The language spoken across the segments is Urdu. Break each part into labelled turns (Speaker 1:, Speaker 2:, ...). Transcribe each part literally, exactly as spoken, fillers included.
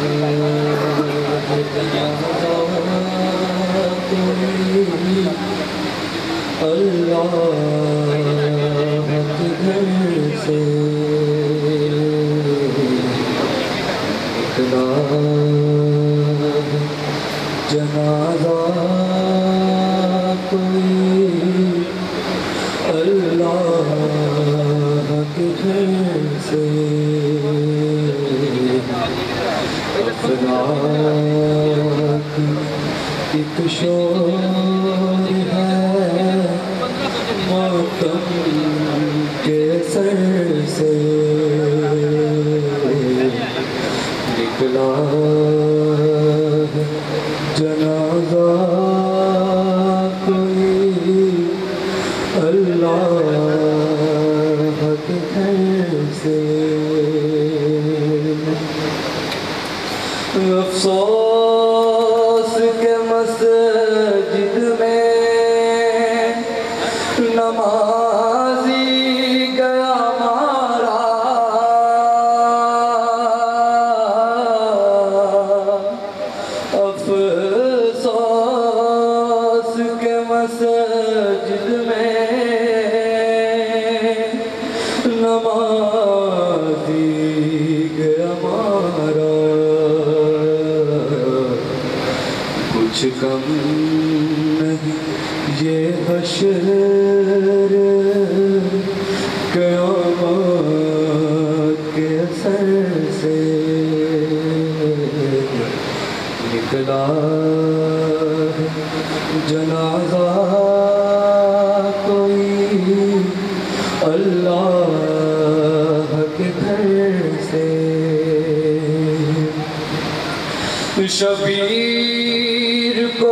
Speaker 1: شبیر کو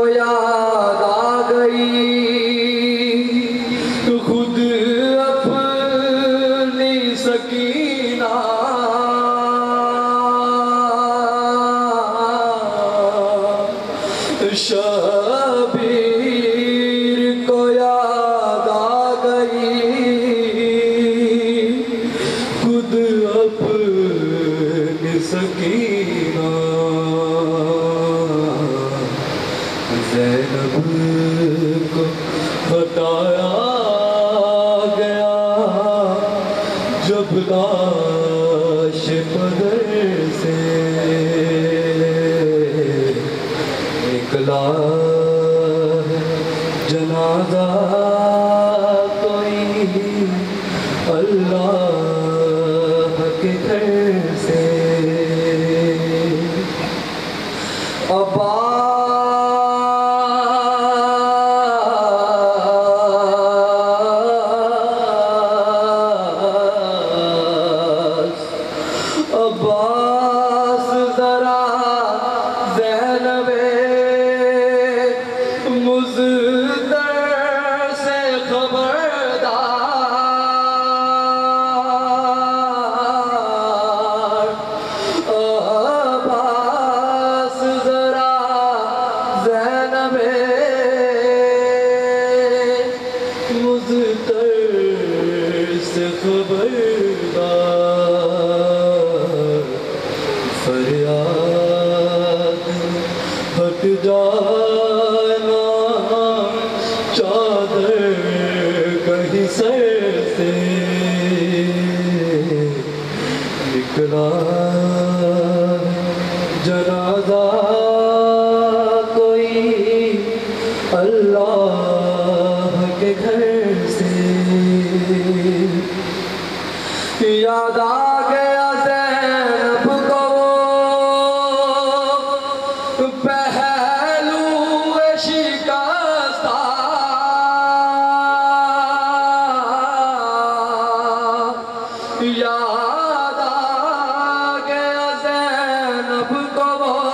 Speaker 1: یاد آ گئی خود اپنی سکینہ شبیر کو یاد آ گئی خود اپنی سکینہ زینب کو بتایا گیا جب لاش پدر سے نکلا جنازہ کوئی اللہ کے گھر سے جنازہ کوئی اللہ کے گھر سے یاد آ گیا زینب کو پہلو شکستہ یاد آ گیا زینب کو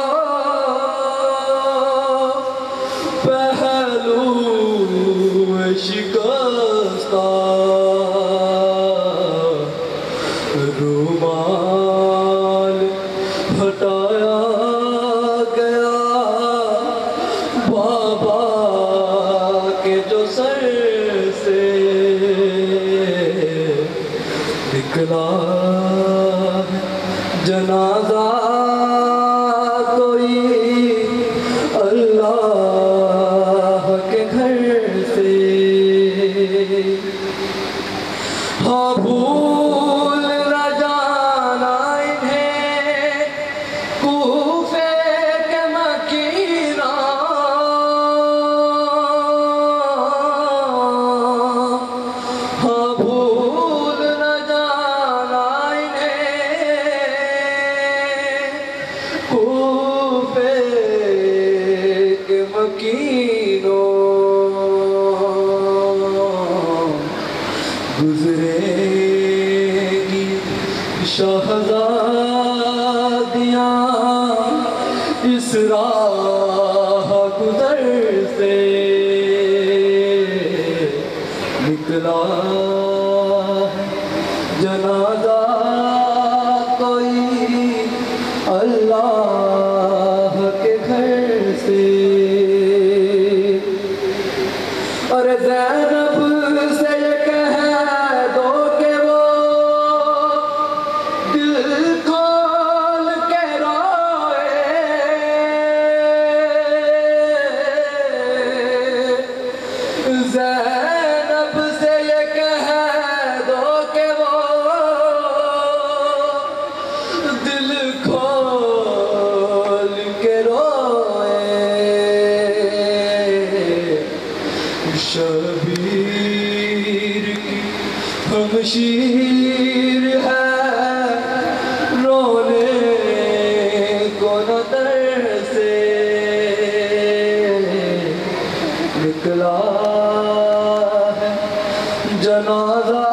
Speaker 1: پہلو شکستہ رومال ہٹایا گیا بابا کے جو سر سے نکلا جنازہ شادیاں اس راہ گزر سے نکلا ہے جنازہ کوئی اللہ کے گھر سے اور زینب سے یہ کہہ دو کہ وہ دل کھول کے روئے زینب سے یہ کہہ دو کہ وہ دل کھول کے روئے شبیر کی ہمشیر ہے رونے کو نہ در سے نکلا ہے جنازہ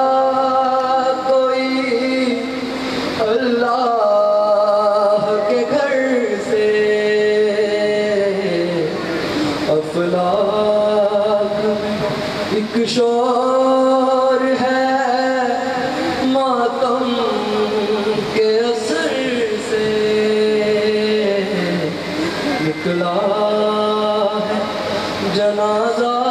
Speaker 1: کوئی اللہ کے گھر سے افلاک میں ایک شور ہے ماتم کے اثر سے نکلا ہے جنازہ